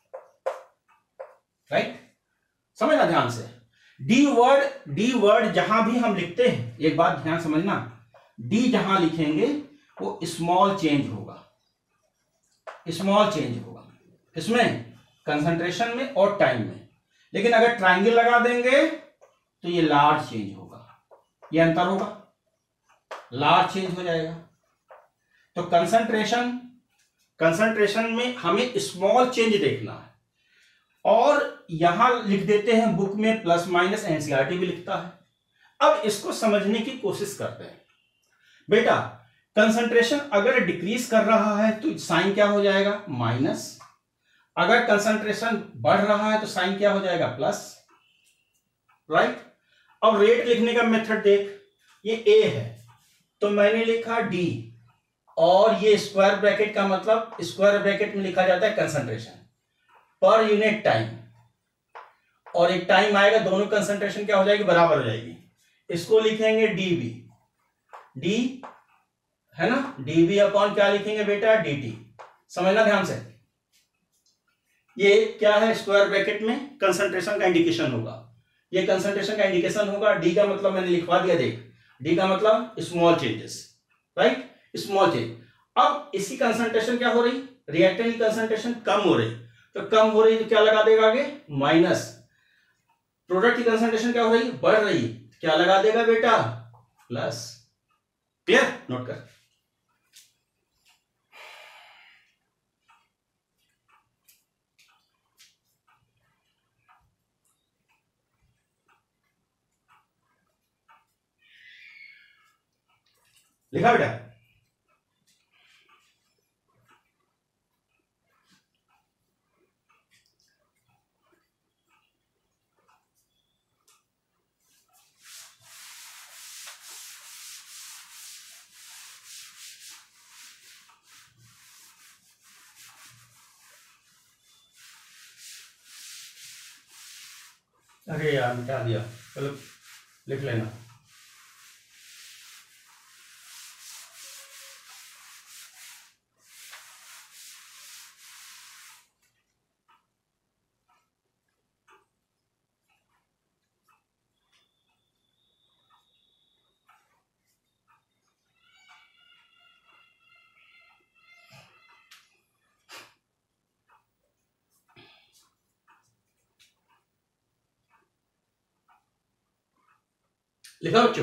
राइट। समझना ध्यान से, डी वर्ड जहां भी हम लिखते हैं, एक बात ध्यान समझना, डी जहां लिखेंगे वो स्मॉल चेंज होगा, स्मॉल चेंज होगा, किसमें, कंसंट्रेशन में और टाइम में। लेकिन अगर ट्रायंगल लगा देंगे तो ये लार्ज चेंज होगा, ये अंतर होगा, लार्ज चेंज हो जाएगा। तो कंसंट्रेशन में हमें स्मॉल चेंज देखना है, और यहां लिख देते हैं बुक में प्लस माइनस, एनसीईआरटी भी लिखता है। अब इसको समझने की कोशिश करते हैं। बेटा कंसंट्रेशन अगर डिक्रीज कर रहा है तो साइन क्या हो जाएगा, माइनस। अगर कंसंट्रेशन बढ़ रहा है तो साइन क्या हो जाएगा, प्लस, राइट। अब रेट लिखने का मेथड देख, ये ए है तो मैंने लिखा डी, और ये स्क्वायर ब्रैकेट का मतलब स्क्वायर ब्रैकेट में लिखा जाता है कंसंट्रेशन पर यूनिट टाइम, और एक टाइम आएगा दोनों कंसंट्रेशन क्या हो जाएगी, बराबर हो जाएगी। इसको लिखेंगे डीबी, डी है ना, डीबी अपॉन क्या लिखेंगे बेटा, dt। समझना ध्यान से, ये क्या है, स्क्वायर ब्रैकेट में कंसंट्रेशन का इंडिकेशन होगा, ये कंसंट्रेशन का इंडिकेशन होगा। डी का मतलब मैंने लिखवा दिया, देख, डी का मतलब small changes, right, small change. अब इसकी कंसंट्रेशन क्या हो रही, रिएक्टेंट की कंसंट्रेशन कम हो रही, तो कम हो रही तो क्या लगा देगा आगे, माइनस। प्रोडक्ट की कंसंट्रेशन क्या हो रही, बढ़ रही, क्या लगा देगा बेटा, प्लस। क्लियर, नोट कर। लिखा बेटा, अरे यार मिटा दिया, चलो लिख लेना। लिखा बच्चों?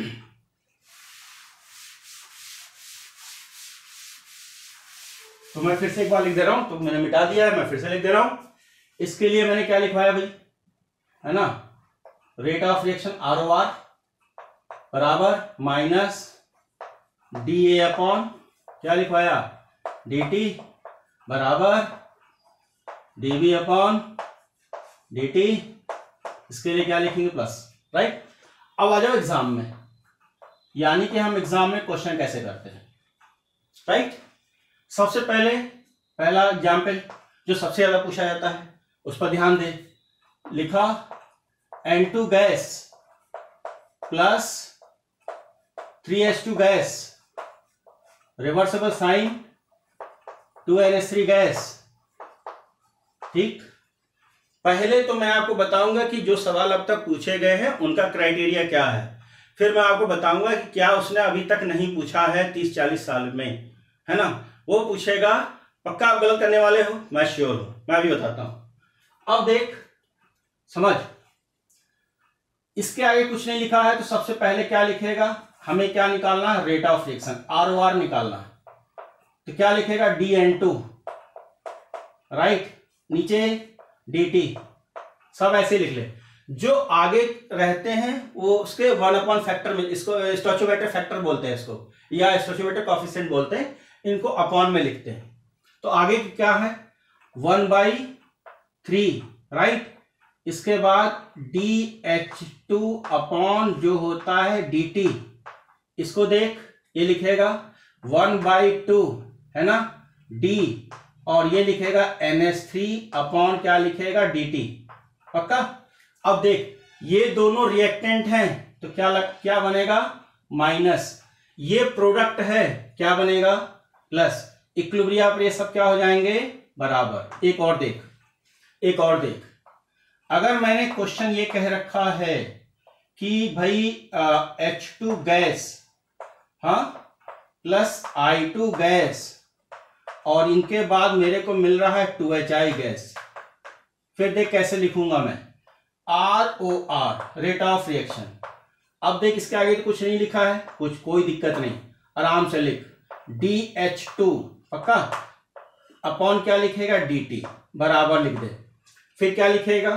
तो मैं फिर से एक बार लिख दे रहा हूं, तो मैंने मिटा दिया है, मैं फिर से लिख दे रहा हूं। इसके लिए मैंने क्या लिखवाया भाई, है ना, रेट ऑफ रिएक्शन ROR बराबर माइनस DA अपॉन क्या लिखवाया, DT बराबर DB अपॉन DT। इसके लिए क्या लिखेंगे, प्लस, राइट। अब आ जाओ एग्जाम में, यानी कि हम एग्जाम में क्वेश्चन कैसे करते हैं, राइट। सबसे पहले पहला एग्जाम्पल जो सबसे ज्यादा पूछा जाता है उस पर ध्यान दे। लिखा N2 gas plus 3H2 gas, reversible sign 2NH3 gas. ठीक, पहले तो मैं आपको बताऊंगा कि जो सवाल अब तक पूछे गए हैं उनका क्राइटेरिया क्या है, फिर मैं आपको बताऊंगा कि क्या उसने अभी तक नहीं पूछा है 30-40 साल में, है ना, वो पूछेगा। पक्का आप गलत करने वाले हो, मैं श्योर हूं, मैं भी बताता हूं। अब देख समझ, इसके आगे कुछ नहीं लिखा है, तो सबसे पहले क्या लिखेगा, हमें क्या निकालना है, रेट ऑफ रिएक्शन ROR निकालना है। तो क्या लिखेगा, DN2, राइट, नीचे DT, सब ऐसे लिख ले। जो आगे रहते हैं वो उसके 1 फैक्टर में, इसको स्टोइचोमेट्रिक फैक्टर बोलते हैं इसको, या स्टोइचोमेट्रिक कोएफिशिएंट बोलते हैं, इनको अपॉन में लिखते हैं। तो आगे क्या है, 1/3, राइट। इसके बाद DH2 अपॉन जो होता है DT, इसको देख, ये लिखेगा 1/2, है ना, D, और ये लिखेगा NH3 अपॉन क्या लिखेगा, DT। पक्का? अब देख, ये दोनों रिएक्टेंट हैं तो क्या बनेगा, माइनस, ये प्रोडक्ट है, क्या बनेगा, प्लस। इक्विलिब्रियम पर ये सब क्या हो जाएंगे, बराबर। एक और देख, एक और देख, अगर मैंने क्वेश्चन ये कह रखा है कि भाई H2 गैस, हाँ, प्लस I2 गैस, और इनके बाद मेरे को मिल रहा है 2HI गैस, फिर देख कैसे लिखूंगा मैं, ROR, रेट ऑफ रिएक्शन। अब देख इसके आगे तो कुछ नहीं लिखा है, कुछ कोई दिक्कत नहीं, आराम से लिख, DH2, पक्का, अपॉन क्या लिखेगा, DT, बराबर लिख दे। फिर क्या लिखेगा,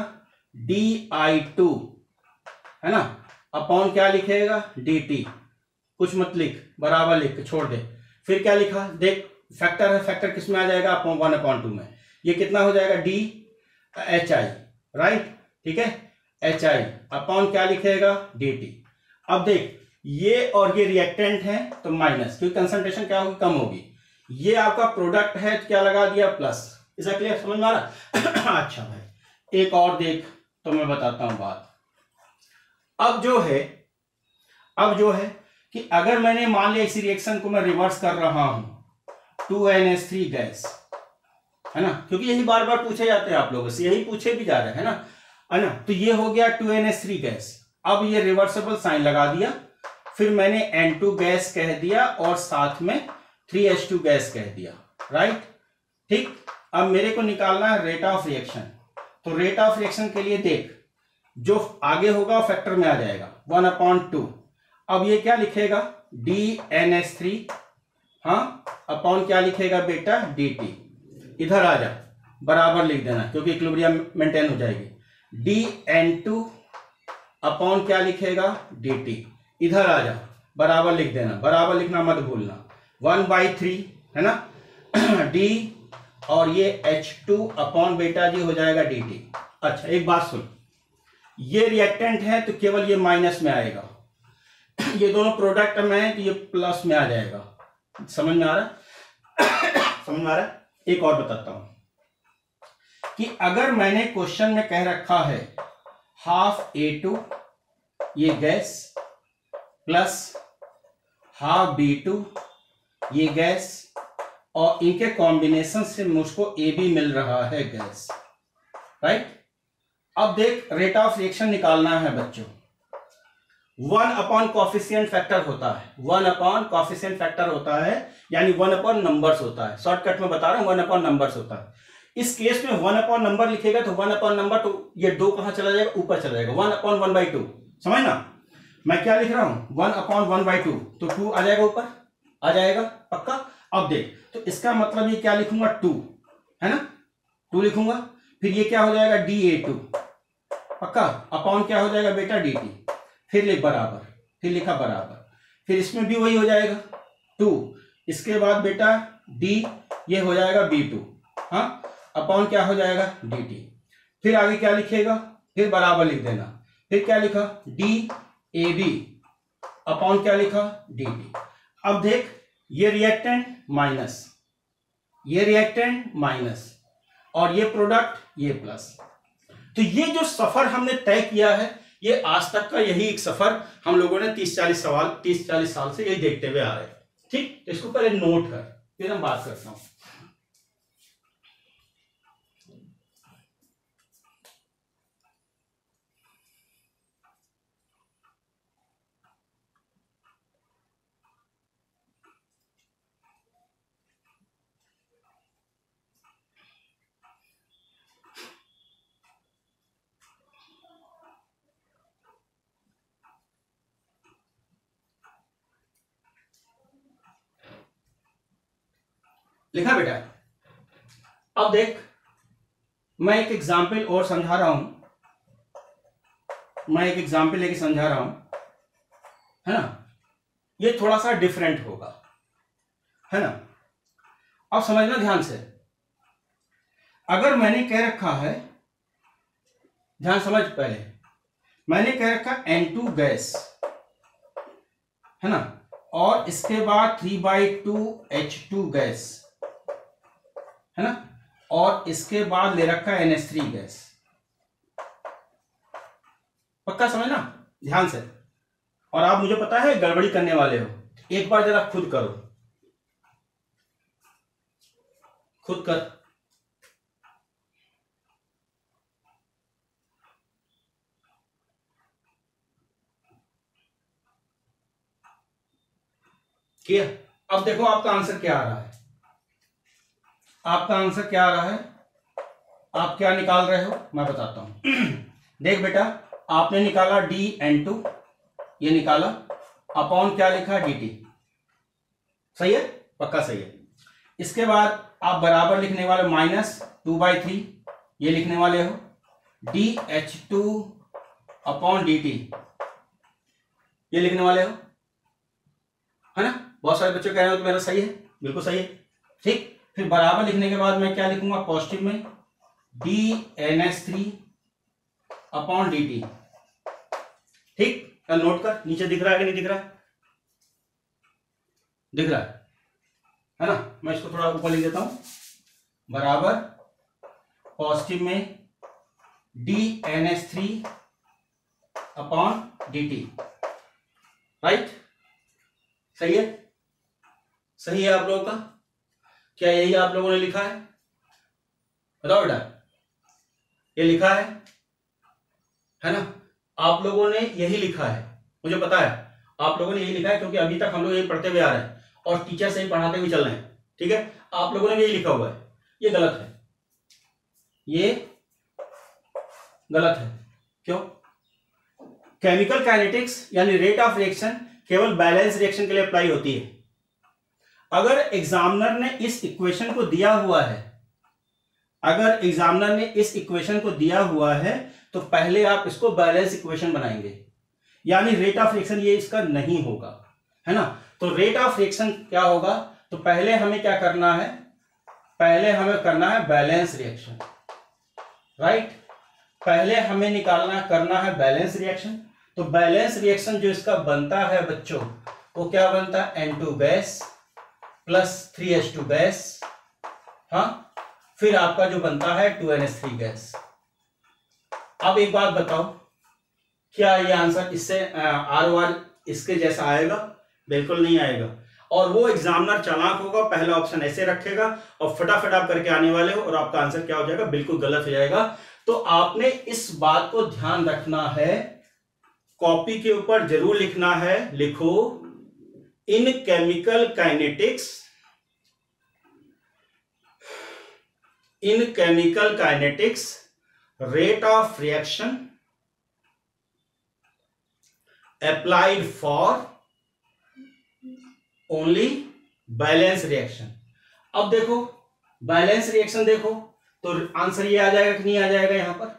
DI2, है ना, अपॉन क्या लिखेगा, DT, कुछ मत लिख, बराबर लिख, छोड़ दे। फिर क्या लिखा, देख फैक्टर है, फैक्टर किस में आ जाएगा, 1/2 में, ये कितना हो जाएगा, DHI, राइट, ठीक है, HI अपॉन क्या लिखेगा, DT। अब देख, ये और ये रिएक्टेंट है तो माइनस, क्योंकि कंसंट्रेशन क्या होगी, कम होगी। ये आपका प्रोडक्ट है तो क्या लगा दिया, प्लस। इसका क्लियर, समझ में आ रहा? अच्छा भाई, एक और देख तो मैं बताता हूं बात। अब जो है कि अगर मैंने मान लिया इसी रिएक्शन को मैं रिवर्स कर रहा हूं, 2NH3 गैस, है ना, क्योंकि यही बार बार पूछे जाते हैं आप लोगों से, यही पूछे भी जा रहे हैं, है ना। तो ये हो गया 2NH3 गैस। अब ये रिवर्सिबल साइन लगा दिया, फिर मैंने N2 गैस कह दिया और साथ में 3H2 गैस कह दिया, राइट, ठीक। अब मेरे को निकालना है रेट ऑफ रिएक्शन। तो रेट ऑफ रिएक्शन के लिए देख, जो आगे होगा फैक्टर में आ जाएगा, 1/2। अब ये क्या लिखेगा, DNH3, हाँ, अपॉन क्या लिखेगा बेटा, DT। इधर आ जा, बराबर लिख देना, क्योंकि इक्विलिब्रियम मेंटेन हो जाएगी। DN2 अपॉन क्या लिखेगा, DT। इधर आ जा, बराबर लिख देना, बराबर लिखना मत भूलना, 1/3, है ना, D, और ये H2 अपॉन बेटा जी हो जाएगा DT। अच्छा एक बात सुन, ये रिएक्टेंट है तो केवल ये माइनस में आएगा, ये दोनों प्रोडक्ट में है तो ये प्लस में आ जाएगा। समझ में आ रहा? समझ में आ रहा? एक और बताता हूं कि अगर मैंने क्वेश्चन में कह रखा है हाफ A2 ये गैस प्लस हाफ B2 ये गैस, और इनके कॉम्बिनेशन से मुझको AB मिल रहा है गैस, राइट। अब देख रेट ऑफ रिएक्शन निकालना है बच्चों। 1 अपॉन कॉफिशिएंट फैक्टर होता है, 1 अपॉन कॉफिशिएंट फैक्टर होता है, यानी 1 अपॉन नंबर्स होता है। शॉर्टकट में बता रहा हूं 1 अपॉन नंबर्स होता है। इस केस में 1 अपॉन नंबर लिखेगा तो 1 अपॉन नंबर, तो ये 2 कहां चला जाएगा, ऊपर चला जाएगा। 1 अपॉन 1/2, समझ ना। मैं क्या लिख रहा हूं 1 अपॉन 1/2, तो 2 आ जाएगा, ऊपर आ जाएगा पक्का। अब देख, तो इसका मतलब ये क्या लिखूंगा 2, है ना, 2 लिखूंगा। फिर ये क्या हो जाएगा dA2 पक्का, अपॉन क्या हो जाएगा बेटा dt, फिर लिख बराबर, फिर लिखा बराबर, फिर इसमें भी वही हो जाएगा 2, इसके बाद बेटा d ये हो जाएगा B2, हाँ, अपॉन क्या हो जाएगा dt, फिर आगे क्या लिखेगा, फिर बराबर लिख देना, फिर क्या लिखा dAB अपॉन क्या लिखा dt। अब देख, ये रिएक्टेंट माइनस, ये रिएक्टेंट माइनस, और ये प्रोडक्ट ये प्लस। तो ये जो सफर हमने तय किया है, ये आज तक का यही एक सफर हम लोगों ने 30-40 साल से यही देखते हुए आ रहे हैं, ठीक। तो इसको पहले नोट कर, फिर हम बात करता हूं। लिखा बेटा। अब देख, मैं एक एग्जाम्पल और समझा रहा हूं, मैं एक एग्जाम्पल लेके समझा रहा हूं, है ना। ये थोड़ा सा डिफरेंट होगा, है ना। अब समझना ध्यान से। अगर मैंने कह रखा है, ध्यान समझ, पहले मैंने कह रखा N2 गैस, है ना, और इसके बाद 3/2 H2 गैस, है ना, और इसके बाद ले रखा है NH3 गैस। पक्का समझना ध्यान से। और आप मुझे पता है गड़बड़ी करने वाले हो, एक बार जरा खुद करो, खुद कर। किया? अब देखो आपका आंसर क्या आ रहा है, आपका आंसर क्या आ रहा है, आप क्या निकाल रहे हो मैं बताता हूं। देख बेटा, आपने निकाला dN2, ये निकाला, अपॉन क्या लिखा dt, सही है, पक्का सही है। इसके बाद आप बराबर लिखने वाले -2/3 ये लिखने वाले हो, dH2 अपॉन dt ये लिखने वाले हो, है ना। बहुत सारे बच्चे कह रहे हो तो मेरा सही है, बिल्कुल सही है, ठीक। फिर बराबर लिखने के बाद मैं क्या लिखूंगा पॉजिटिव में dNH3 अपॉन dt, ठीक। नोट कर, नीचे दिख रहा है कि नहीं दिख रहा है, दिख रहा है ना। मैं इसको थोड़ा ऊपर लिख देता हूं, बराबर पॉजिटिव में dNH3 अपॉन dt, राइट। सही है, सही है आप लोगों का, क्या यही आप लोगों ने लिखा है, बताओ बेटा, ये लिखा है ना। आप लोगों ने यही लिखा है, मुझे पता है आप लोगों ने यही लिखा है, क्योंकि अभी तक हम लोग यही पढ़ते हुए आ रहे हैं और टीचर से ही पढ़ाते हुए चल रहे हैं, ठीक है। आप लोगों ने भी यही लिखा हुआ है, ये गलत है, ये गलत है। क्यों? केमिकल काइनेटिक्स यानी रेट ऑफ रिएक्शन केवल बैलेंस रिएक्शन के लिए अप्लाई होती है। अगर एग्जामिनर ने इस इक्वेशन को दिया हुआ है, अगर एग्जामिनर ने इस इक्वेशन को दिया हुआ है तो पहले आप इसको बैलेंस इक्वेशन बनाएंगे, यानी रेट ऑफ रिएक्शन ये इसका नहीं होगा, है ना। तो रेट ऑफ रिएक्शन क्या होगा, तो पहले हमें क्या करना है, पहले हमें करना है बैलेंस रिएक्शन, राइट। पहले हमें निकालना करना है बैलेंस रिएक्शन। तो बैलेंस रिएक्शन जो इसका बनता है बच्चों, वो क्या बनता है N2 gas plus 3H2 gas, हाँ, फिर आपका जो बनता है 2NH3 गैस। अब एक बात बताओ, क्या ये आंसर इससे ROR इसके जैसा आएगा? बिल्कुल नहीं आएगा। और वो एग्जामिनर चालाक होगा, पहला ऑप्शन ऐसे रखेगा और फटाफट आप करके आने वाले हो और आपका आंसर क्या हो जाएगा? बिल्कुल गलत हो जाएगा। तो आपने इस बात को ध्यान रखना है, कॉपी के ऊपर जरूर लिखना है। लिखो, in chemical kinetics, in chemical kinetics rate of reaction applied for only balance reaction. अब देखो बैलेंस रिएक्शन देखो तो आंसर ये आ जाएगा कि नहीं आ जाएगा? यहां पर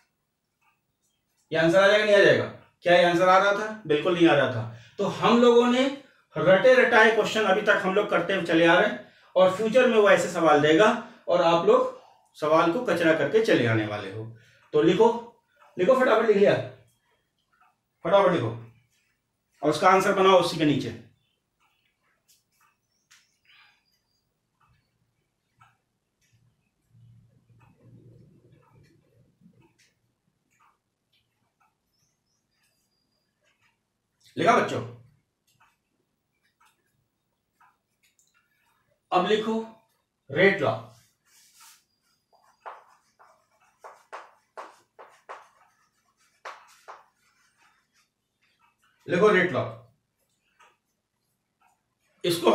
ये आंसर आ जाएगा नहीं आ जाएगा? क्या ये आंसर आ रहा था? बिल्कुल नहीं आ रहा था। तो हम लोगों ने रटे रटाए क्वेश्चन अभी तक हम लोग करते हुए चले आ रहे हैं और फ्यूचर में वो ऐसे सवाल देगा और आप लोग सवाल को कचरा करके चले आने वाले हो। तो लिखो, लिखो फटाफट, लिख लिया? फटाफट लिखो और उसका आंसर बनाओ उसी के नीचे। लिखा बच्चों? अब लिखो रेट लॉ। लिखो रेट लॉ। इसको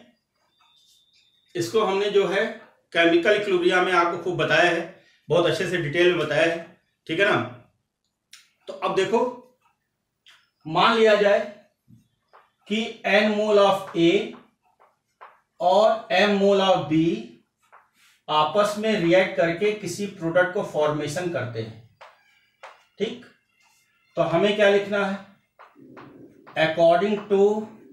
हमने जो है केमिकल इक्विलिब्रियम में आपको खूब बताया है, बहुत अच्छे से डिटेल में बताया है, ठीक है ना? तो अब देखो, मान लिया जाए कि n मोल ऑफ A और m मोल ऑफ B आपस में रिएक्ट करके किसी प्रोडक्ट को फॉर्मेशन करते हैं, ठीक? तो हमें क्या लिखना है? According to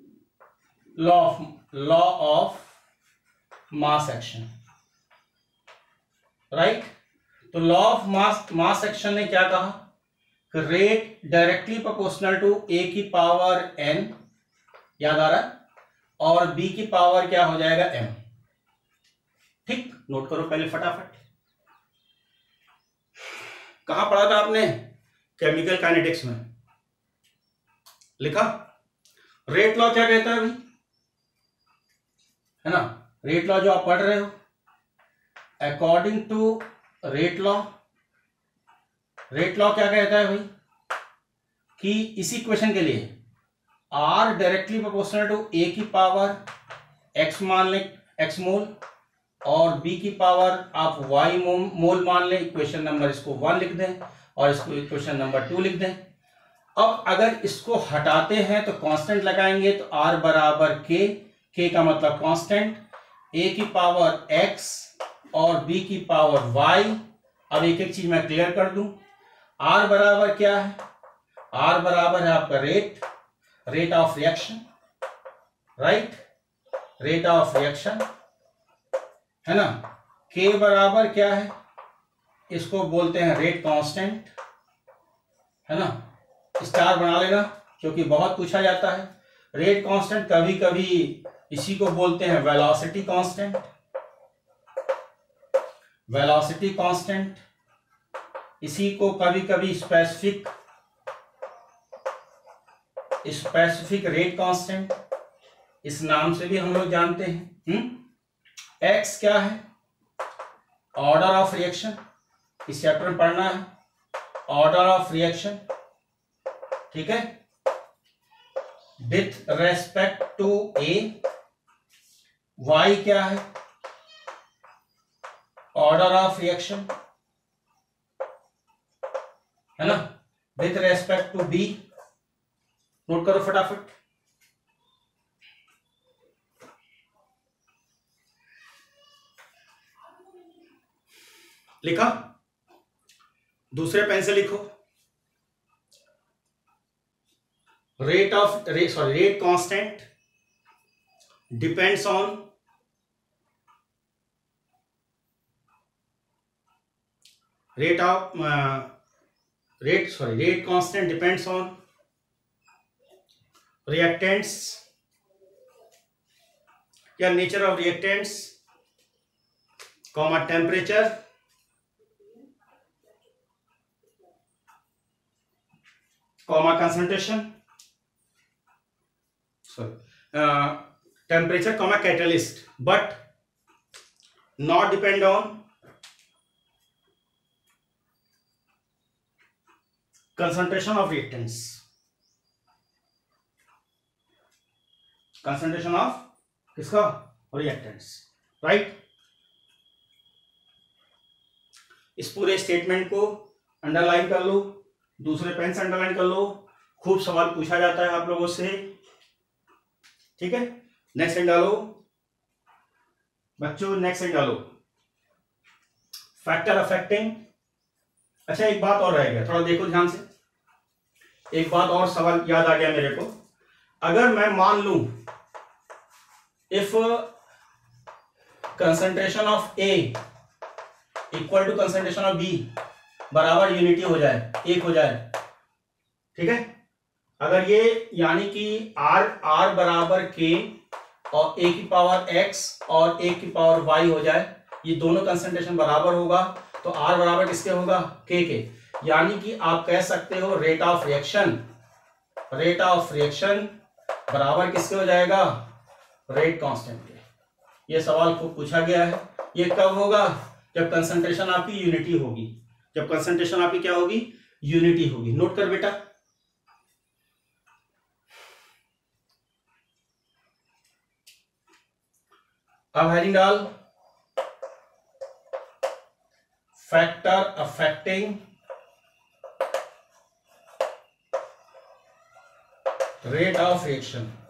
law of mass action, right? तो लॉ ऑफ मास एक्शन ने क्या कहा कि rate directly proportional to A की पावर n, याद आ रहा है, और B की पावर क्या हो जाएगा? m, ठीक? नोट करो पहले फटाफट। कहां पढ़ा था आपने? केमिकल काइनेटिक्स में। लिखा? रेट लॉ क्या कहता है अभी, है ना? रेट लॉ जो आप पढ़ रहे हो, according to rate law, rate law क्या कहता है भाई कि इस इक्वेशन के लिए R directly proportional to A की पावर x मान लें, x मोल, और B की पावर आप y मोल मान लें। इक्वेशन नंबर इसको 1 लिख दें और इसको इक्वेशन नंबर 2 लिख दें। अब अगर इसको हटाते हैं तो कांस्टेंट लगाएंगे तो R बराबर k का मतलब कांस्टेंट, A की पावर x और B की पावर y। अब एक एक चीज मैं क्लियर कर दूं। R बराबर क्या है? R बराबर है आपका rate of reaction, right? Rate of reaction, है ना? K बराबर क्या है? इसको बोलते हैं रेट कांस्टेंट, है ना? स्टार बना लेना क्योंकि बहुत पूछा जाता है। रेट कांस्टेंट कभी कभी इसी को बोलते हैं वेलोसिटी कांस्टेंट, वेलोसिटी कांस्टेंट। इसी को कभी कभी स्पेसिफिक रेट कांस्टेंट इस नाम से भी हम लोग जानते हैं। एक्स क्या है? ऑर्डर ऑफ रिएक्शन, इस चैप्टर में पढ़ना है, ऑर्डर ऑफ रिएक्शन, ठीक है, with respect to A. Y क्या है? ऑर्डर ऑफ रिएक्शन, है ना, with respect to B. Note करो फटाफट। लिखा? दूसरे पेन से लिखो। Rate constant depends on rate constant depends on reactants या nature of reactants, comma temperature, comma concentration, sorry temperature comma catalyst, but not depend on concentration of reactants, concentration of किसका, reactants, right. इस पूरे statement को underline कर लो, दूसरे pen से underline कर लो, खूब सवाल पूछा जाता है आप लोगों से, ठीक है। नेक्स्ट लाइन डालो बच्चों, नेक्स्ट लाइन डालो, फैक्टर अफेक्टिंग। अच्छा एक बात और रह गया, थोड़ा देखो ध्यान से, एक बात और सवाल याद आ गया मेरे को। अगर मैं मान लूं if concentration of A equal to concentration of B बराबर यूनिटी हो जाए, एक हो जाए, ठीक है। अगर ये यानी कि आर बराबर के और ए की पावर एक्स और ए की पावर वाई हो जाए, ये दोनों कंसंट्रेशन बराबर होगा तो आर बराबर किसके होगा, के। यानी कि आप कह सकते हो रेट ऑफ रिएक्शन बराबर किसके हो जाएगा, रेट कांस्टेंट के। ये सवाल खूब पूछा गया है। ये कब होगा, जब कंसंट्रेशन आपकी यूनिटी होगी, जब कंसंट्रेशन आपकी क्या होगी, यूनिटी होगी। नोट कर बेटा। अब हेडिंग डाल, factor affecting rate of reaction.